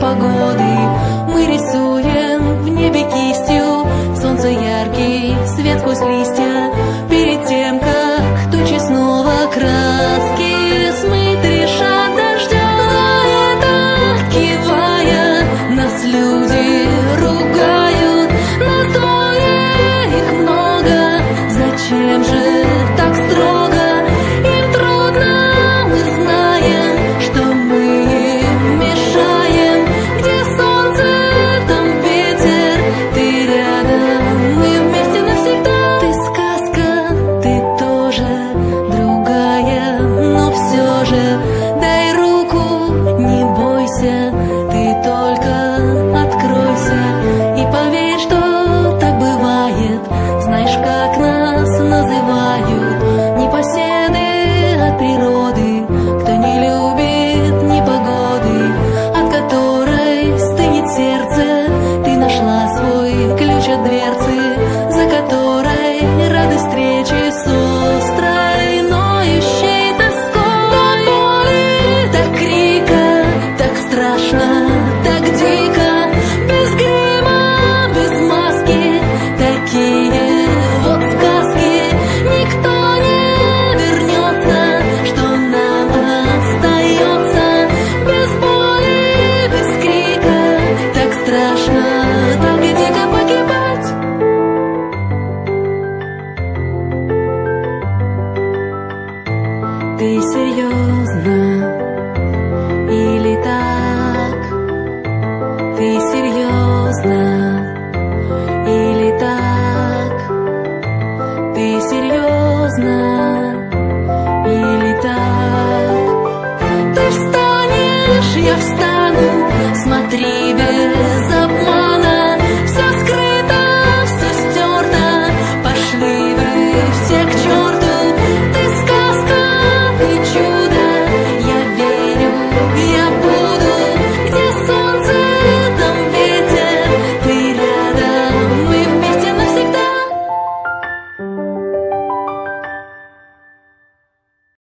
непогоды. Мы рисуем в небе кистью солнце яркий, свет сквозь листья. Перед тем, как тучи снова краски смыть решат дождем. За это, кивая, нас люди ругают. Нас двое, их много. Зачем же так строго? Им трудно, мы знаем, что мы им мешаем. Где солнце, там ветер. Ты рядом, мы вместе навсегда. Ты сказка, ты тоже другая, но все же дай руку, не бойся. Ты только откройся и поверь, что так бывает. Знаешь, как нас называют непоседы от природы, кто не любит непогоды, от которой стынет сердце. Ты нашла свой ключ от дверцы, за которой радость встречи с острой, ноющей тоской. Так боли, так крика, так страшно, так дико, без грима, без маски, такие вот сказки. Никто не вернется, что нам остается. Без боли, без крика, так страшно, так дико погибать. Ты серьезно или так? Ты серьезно или так? Ты серьезно или так? Ты встанешь, я встану, смотри.